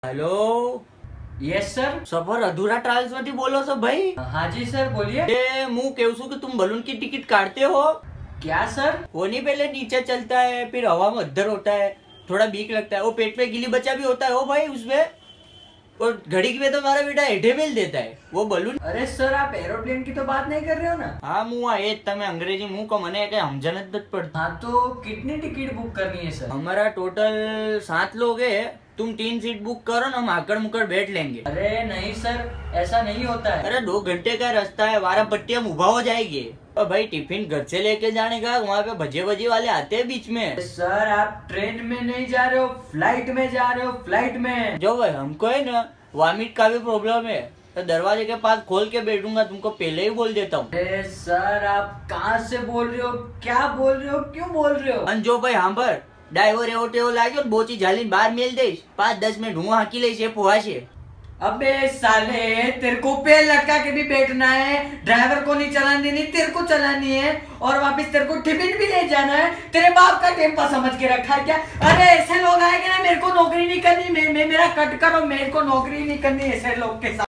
Hello. Yes sir. सफर अधूरा travels માંથી બોલો છો ભાઈ? हाँ जी सर बोलिए। હું કેવું છું कि तुम बलून की टिकट काटते हो? क्या सर? वो नहीं पहले नीचे चलता है फिर हवा में अद्धर होता है, थोड़ा बीक लगता है, वो पेट में गिली बच्चा भी होता है हो भाई उसमें, और घड़ी में तो हमारा बेटा हेठे मेल देता है वो बलून। अरे सर आप एरोप्लेन की तो बात नहीं कर रहे हो ना? हाँ मुआ ये तमे अंग्रेजी मुंह को मने के समझन ज નથી પડતી। हाँ तो कितनी टिकट बुक करनी है सर? हमारा टोटल 7 लोग है, तुम 3 सीट बुक करो ना, हम आकड़ मुकड़ बैठ लेंगे। अरे नहीं सर, ऐसा नहीं होता है। अरे 2 घंटे का रास्ता है, 12 पट्टी हम उभा हो जाएंगे। और भाई टिफिन घर से लेके जाने का, वहाँ पे भजे भजे वाले आते हैं बीच में। सर आप ट्रेन में नहीं जा रहे हो, फ्लाइट में जा रहे हो, फ्लाइट में। जो भाई हमको है ना वॉमिट का भी प्रॉब्लम है, तो दरवाजे के पास खोल के बैठूंगा, तुमको पहले ही बोल देता हूँ। अरे सर आप कहाँ से बोल रहे हो, क्या बोल रहे हो, क्यों बोल रहे हो? जो भाई सांभर ड्राइवर एवो टेवो लाग्यो ने बोची झालीने बहार मेल दईश, 5-10 मिनट હું હાકી લઈશ એ પોહાશે। अबे साले तेरे को पेड़ लटका के भी बैठना है, ड्राइवर को नहीं चलानी देनी, तेरे को चलानी है, और वापस तेरे को टिफिन भी ले जाना है। तेरे बाप का टेम्पा समझ के रखा है क्या? अरे ऐसे लोग आएंगे ना, मेरे को नौकरी नहीं करनी, मेरा कट करो, मेरे को नौकरी नहीं करनी ऐसे लोग के साथ।